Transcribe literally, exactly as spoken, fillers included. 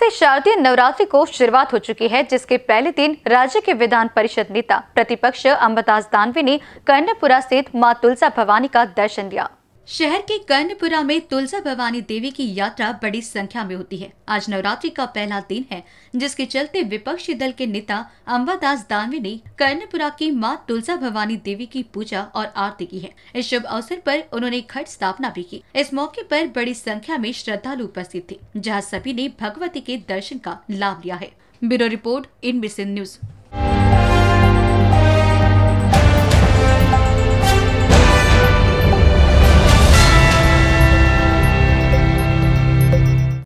से शारदीय नवरात्रि को शुरुआत हो चुकी है, जिसके पहले दिन राज्य के विधान परिषद नेता प्रतिपक्ष अंबादास दानवे ने कर्णपुरा स्थित मां तुलसा भवानी का दर्शन दिया। शहर के कर्णपुरा में तुलसा भवानी देवी की यात्रा बड़ी संख्या में होती है। आज नवरात्रि का पहला दिन है, जिसके चलते विपक्षी दल के नेता अंबादास दानवे ने कर्णपुरा की मां तुलसा भवानी देवी की पूजा और आरती की है। इस शुभ अवसर पर उन्होंने घट स्थापना भी की। इस मौके पर बड़ी संख्या में श्रद्धालु उपस्थित थे, जहां सभी ने भगवती के दर्शन का लाभ लिया है। Bureau report, In Mission news.